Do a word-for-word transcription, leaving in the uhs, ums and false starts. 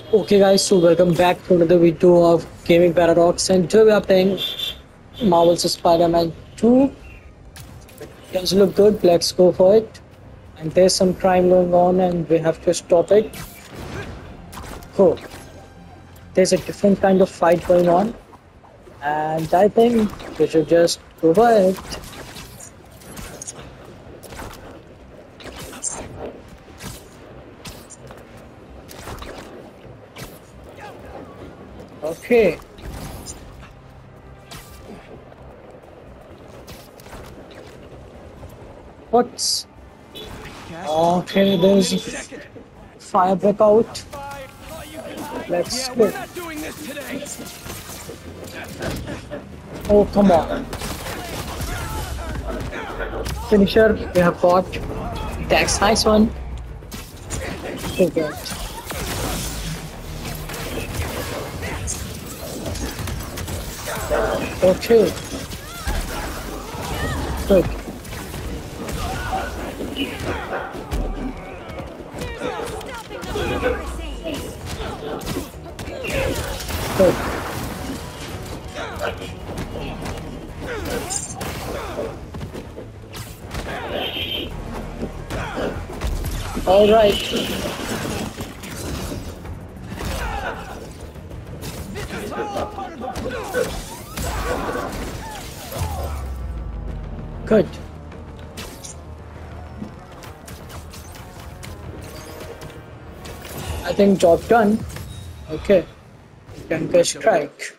Okay guys, so welcome back to another video of Gaming Paradox, and today we are playing Marvel's Spider-Man two. Does look good, let's go for it. And there's some crime going on and we have to stop it. Cool. There's a different kind of fight going on and I think we should just go for it. Okay. What's okay? There's a fire breakout. Let's go. Oh, come on. Finisher, we have got. That's nice one. Oh, God. Okay. Good. Good. All right. Good. I think job done. Okay. You can go strike.